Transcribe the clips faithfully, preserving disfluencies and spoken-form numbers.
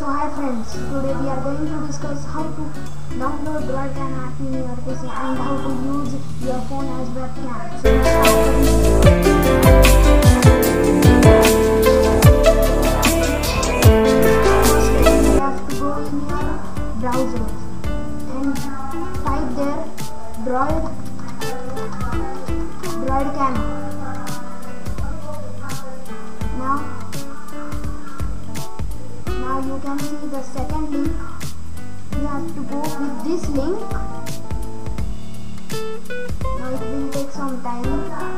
So hi friends, today we are going to discuss how to download Droidcam app in your P C and how to use your phone as webcam. So let's start. You have to go in your browser and type there Droid Droidcam. Now Now you can see the second link. You have to go with this link. Now it will take some time.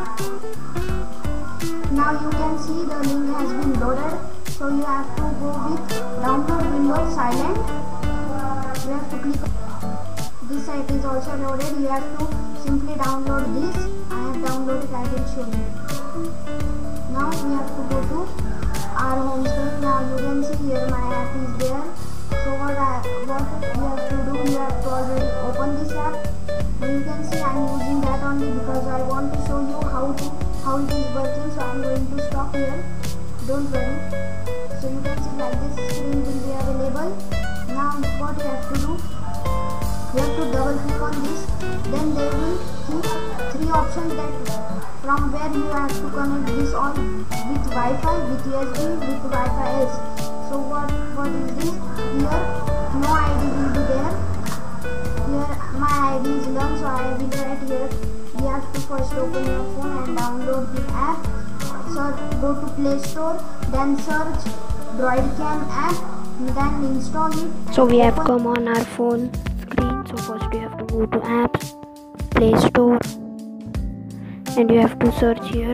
Now you can see the link has been loaded. So you have to go with download Windows silent. You have to click. This site is also loaded. You have to simply download this. I have downloaded. I will show you. Now we have to go to our home screen. Now you can see here my app is there. So what I what you have to do, you have to already open this app. Now you can see I am using that only because I want to show you how to how it is working. So I am going to stop here. Don't worry. So you can see like this screen will be available. Now what you have to do, you have to double click on this. Then there will be three options that from where you have to connect this on with Wi-Fi, with U S B, with Wi-Fi S. So what what is this? Here no I D will be there. Here my I D is learn, so I will write here. You have to first open your phone and download the app. So go to Play Store, then search Droidcam app, then install it. So we have come on our phone screen. So first you have to go to apps, Play Store, and you have to search here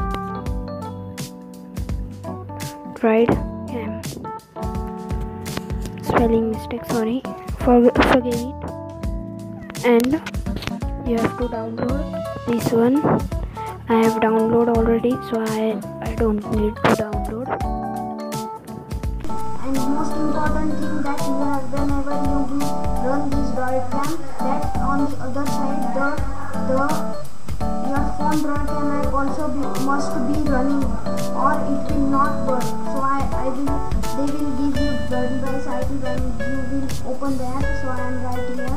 Droidcam. Spelling mistake, sorry, For, forgive it. And you have to download this one. I have downloaded already, so I I don't need to download. And most important thing that you have, whenever you will run this Droidcam, that on the other side the the your phone Droidcam app also be, must be running, or it will not work. So I, I will they will give you the device I D when you will open the app. So I am right here.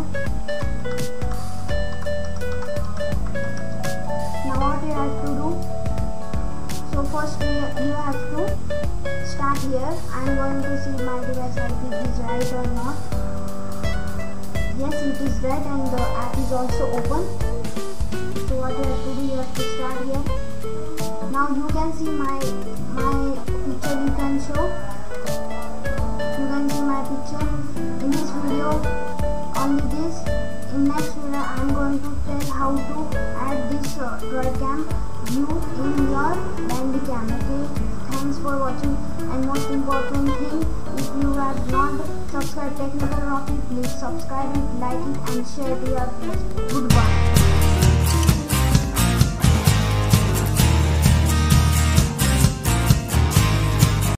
Now what you have to do, so first you, you have to start here. I am going to see my device I D is right or not. Yes, it is right and the app is also open. So what you have to do, you have to start here. Now you can see my my picture. You can show. You can see my picture in this video. Only this. In next video, I am going to tell how to add this uh, Droidcam view in your Bandicam. Okay. Thanks for watching. And most important thing, if you have not subscribed Technical Rocky, please subscribe it, like it, and share to your friends. Goodbye.